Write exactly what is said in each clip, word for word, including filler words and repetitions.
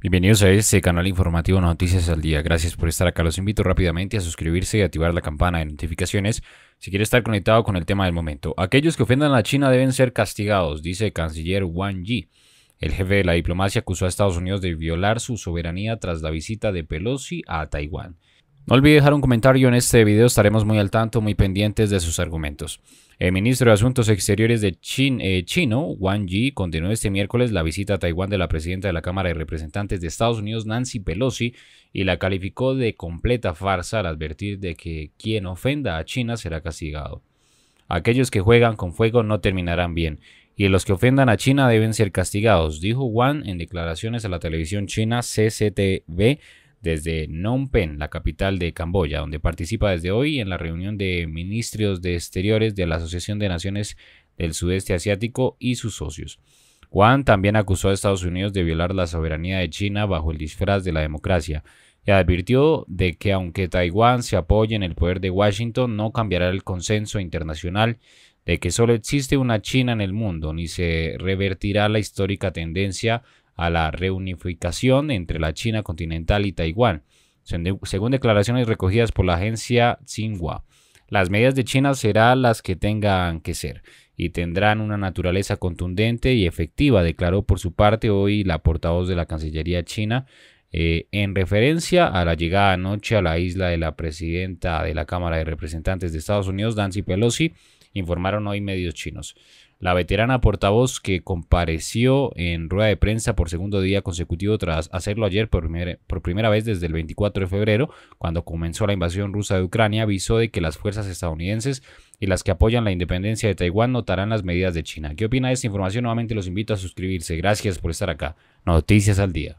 Bienvenidos a este canal informativo Noticias al Día. Gracias por estar acá. Los invito rápidamente a suscribirse y activar la campana de notificaciones si quiere estar conectado con el tema del momento. Aquellos que ofendan a China deben ser castigados, dice el canciller Wang Yi. El jefe de la diplomacia acusó a Estados Unidos de violar su soberanía tras la visita de Pelosi a Taiwán. No olvide dejar un comentario en este video, estaremos muy al tanto, muy pendientes de sus argumentos. El ministro de Asuntos Exteriores de Chin, eh, chino, Wang Yi, continuó este miércoles la visita a Taiwán de la presidenta de la Cámara de Representantes de Estados Unidos, Nancy Pelosi, y la calificó de completa farsa al advertir de que quien ofenda a China será castigado. Aquellos que juegan con fuego no terminarán bien, y los que ofendan a China deben ser castigados, dijo Wang en declaraciones a la televisión china C C T V, desde Phnom Penh, la capital de Camboya, donde participa desde hoy en la reunión de ministros de Exteriores de la Asociación de Naciones del Sudeste Asiático y sus socios. Wang también acusó a Estados Unidos de violar la soberanía de China bajo el disfraz de la democracia y advirtió de que aunque Taiwán se apoye en el poder de Washington, no cambiará el consenso internacional de que solo existe una China en el mundo, ni se revertirá la histórica tendencia a la reunificación entre la China continental y Taiwán, según declaraciones recogidas por la agencia Xinhua. Las medidas de China serán las que tengan que ser y tendrán una naturaleza contundente y efectiva, declaró por su parte hoy la portavoz de la Cancillería china, eh, en referencia a la llegada anoche a la isla de la presidenta de la Cámara de Representantes de Estados Unidos, Nancy Pelosi, informaron hoy medios chinos. La veterana portavoz, que compareció en rueda de prensa por segundo día consecutivo tras hacerlo ayer por, primer, por primera vez desde el veinticuatro de febrero, cuando comenzó la invasión rusa de Ucrania, avisó de que las fuerzas estadounidenses y las que apoyan la independencia de Taiwán notarán las medidas de China. ¿Qué opina de esta información? Nuevamente los invito a suscribirse. Gracias por estar acá. Noticias al Día.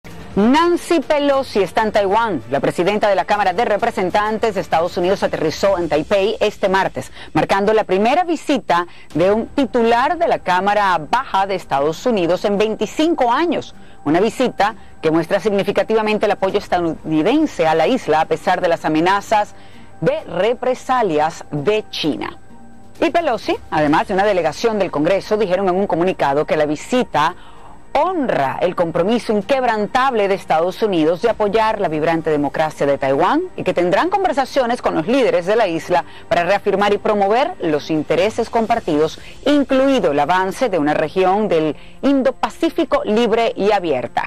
Nancy Pelosi está en Taiwán. La presidenta de la Cámara de Representantes de Estados Unidos aterrizó en Taipei este martes, marcando la primera visita de un titular de la Cámara Baja de Estados Unidos en veinticinco años. Una visita que muestra significativamente el apoyo estadounidense a la isla a pesar de las amenazas de represalias de China. Y Pelosi, además de una delegación del Congreso, dijeron en un comunicado que la visita honra el compromiso inquebrantable de Estados Unidos de apoyar la vibrante democracia de Taiwán y que tendrán conversaciones con los líderes de la isla para reafirmar y promover los intereses compartidos, incluido el avance de una región del Indo-Pacífico libre y abierta.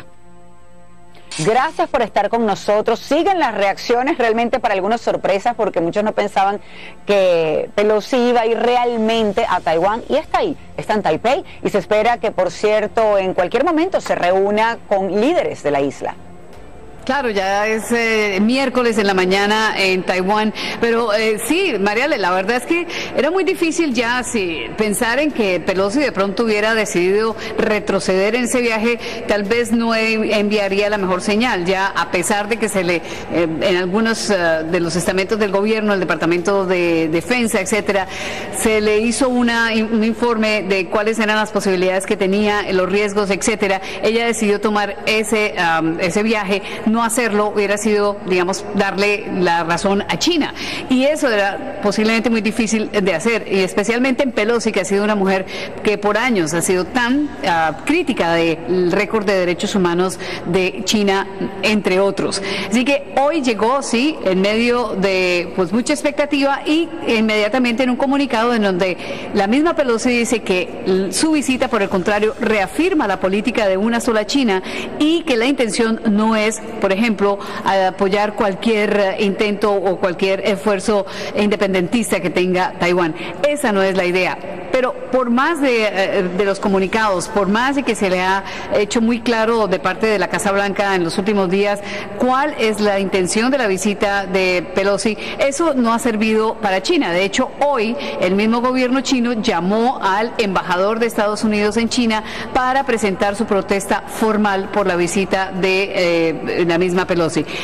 Gracias por estar con nosotros. Siguen las reacciones, realmente para algunas sorpresas, porque muchos no pensaban que Pelosi iba a ir realmente a Taiwán, y está ahí, está en Taipei, y se espera que, por cierto, en cualquier momento se reúna con líderes de la isla. Claro, ya es eh, miércoles en la mañana en Taiwán, pero eh, sí, Mariale, la verdad es que era muy difícil ya sí, pensar en que Pelosi de pronto hubiera decidido retroceder en ese viaje, tal vez no enviaría la mejor señal, ya a pesar de que se le, eh, en algunos uh, de los estamentos del gobierno, el Departamento de Defensa, etcétera, se le hizo una, un informe de cuáles eran las posibilidades que tenía, los riesgos, etcétera. Ella decidió tomar ese, um, ese viaje. No hacerlo hubiera sido, digamos, darle la razón a China, y eso era posiblemente muy difícil de hacer, y especialmente en Pelosi, que ha sido una mujer que por años ha sido tan uh, crítica del récord de derechos humanos de China, entre otros. Así que hoy llegó, sí, en medio de pues mucha expectativa, y inmediatamente en un comunicado en donde la misma Pelosi dice que su visita, por el contrario, reafirma la política de una sola China, y que la intención no es, por ejemplo, a apoyar cualquier intento o cualquier esfuerzo independentista que tenga Taiwán. Esa no es la idea. Pero por más de, de los comunicados, por más de que se le ha hecho muy claro de parte de la Casa Blanca en los últimos días cuál es la intención de la visita de Pelosi, eso no ha servido para China. De hecho, hoy el mismo gobierno chino llamó al embajador de Estados Unidos en China para presentar su protesta formal por la visita de eh, la misma Pelosi.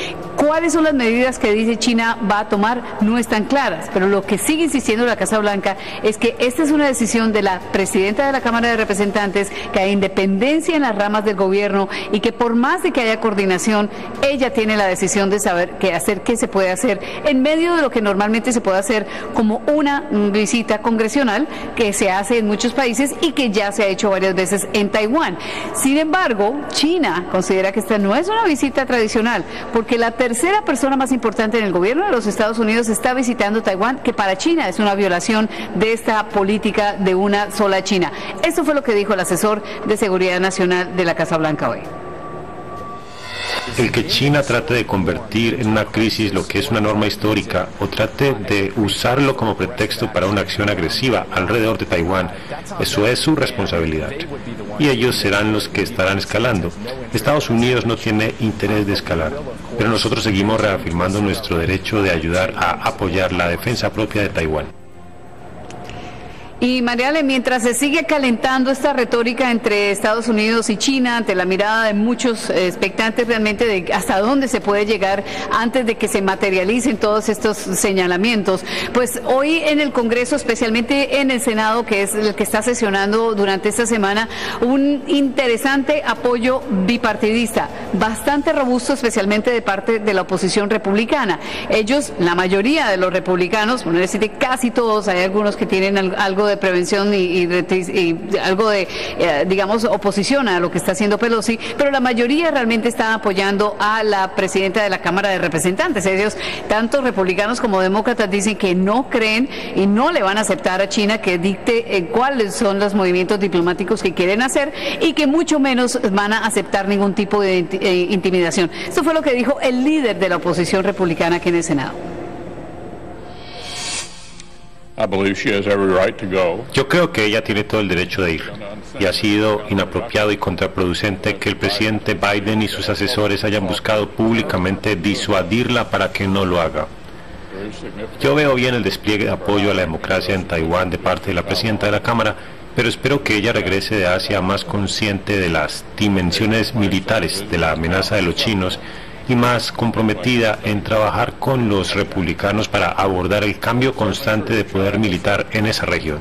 cuáles son las medidas que dice China va a tomar no están claras, pero lo que sigue insistiendo la Casa Blanca es que esta es una decisión de la presidenta de la Cámara de Representantes, que hay independencia en las ramas del gobierno y que por más de que haya coordinación, ella tiene la decisión de saber qué hacer, qué se puede hacer en medio de lo que normalmente se puede hacer como una visita congresional que se hace en muchos países y que ya se ha hecho varias veces en Taiwán. Sin embargo, China considera que esta no es una visita tradicional, porque la tercera persona más importante en el gobierno de los Estados Unidos está visitando Taiwán, que para China es una violación de esta política de una sola China. Esto fue lo que dijo el asesor de Seguridad Nacional de la Casa Blanca hoy. El que China trate de convertir en una crisis lo que es una norma histórica o trate de usarlo como pretexto para una acción agresiva alrededor de Taiwán, eso es su responsabilidad. Y ellos serán los que estarán escalando. Estados Unidos no tiene interés de escalar, pero nosotros seguimos reafirmando nuestro derecho de ayudar a apoyar la defensa propia de Taiwán. Y Mariale, mientras se sigue calentando esta retórica entre Estados Unidos y China, ante la mirada de muchos expectantes realmente de hasta dónde se puede llegar antes de que se materialicen todos estos señalamientos, pues hoy en el Congreso, especialmente en el Senado, que es el que está sesionando durante esta semana, un interesante apoyo bipartidista, bastante robusto, especialmente de parte de la oposición republicana. Ellos, la mayoría de los republicanos, bueno, decir casi todos, hay algunos que tienen algo de de prevención y, y, y algo de, eh, digamos, oposición a lo que está haciendo Pelosi, pero la mayoría realmente están apoyando a la presidenta de la Cámara de Representantes. Ellos, tanto republicanos como demócratas, dicen que no creen y no le van a aceptar a China que dicte eh, cuáles son los movimientos diplomáticos que quieren hacer y que mucho menos van a aceptar ningún tipo de eh, intimidación. Esto fue lo que dijo el líder de la oposición republicana aquí en el Senado. Yo creo que ella tiene todo el derecho de ir, y ha sido inapropiado y contraproducente que el presidente Biden y sus asesores hayan buscado públicamente disuadirla para que no lo haga. Yo veo bien el despliegue de apoyo a la democracia en Taiwán de parte de la presidenta de la Cámara, pero espero que ella regrese de Asia más consciente de las dimensiones militares de la amenaza de los chinos y más comprometida en trabajar con los republicanos para abordar el cambio constante de poder militar en esa región.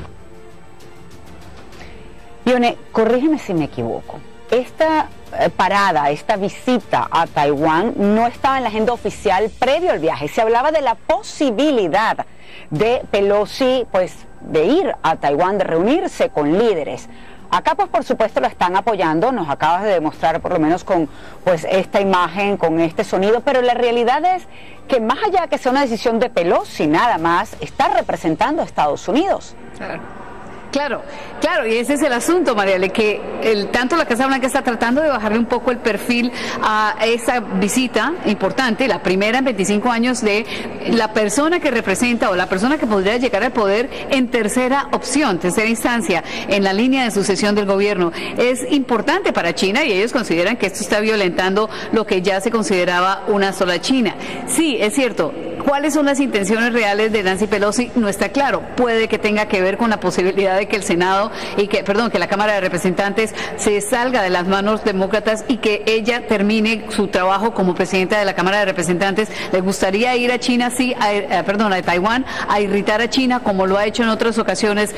Ione, corrígeme si me equivoco. Esta eh, parada, esta visita a Taiwán no estaba en la agenda oficial previo al viaje. Se hablaba de la posibilidad de Pelosi, pues, de ir a Taiwán, de reunirse con líderes. Acá, pues, por supuesto, lo están apoyando, nos acabas de demostrar por lo menos con, pues, esta imagen, con este sonido, pero la realidad es que más allá de que sea una decisión de Pelosi, nada más, está representando a Estados Unidos. Claro. Claro, claro, y ese es el asunto, Mariale, que el, tanto la Casa Blanca está tratando de bajarle un poco el perfil a esa visita importante, la primera en veinticinco años de la persona que representa o la persona que podría llegar al poder en tercera opción, tercera instancia, en la línea de sucesión del gobierno. Es importante para China y ellos consideran que esto está violentando lo que ya se consideraba una sola China. Sí, es cierto. ¿Cuáles son las intenciones reales de Nancy Pelosi? No está claro. Puede que tenga que ver con la posibilidad de que el Senado y que, perdón, que la Cámara de Representantes se salga de las manos demócratas y que ella termine su trabajo como presidenta de la Cámara de Representantes. ¿Le gustaría ir a China, sí, a, a, perdón, a Taiwán, a irritar a China como lo ha hecho en otras ocasiones?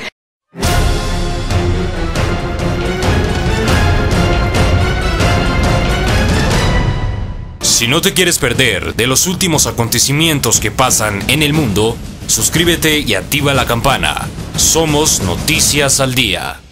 Si no te quieres perder de los últimos acontecimientos que pasan en el mundo, suscríbete y activa la campana. Somos Noticias al Día.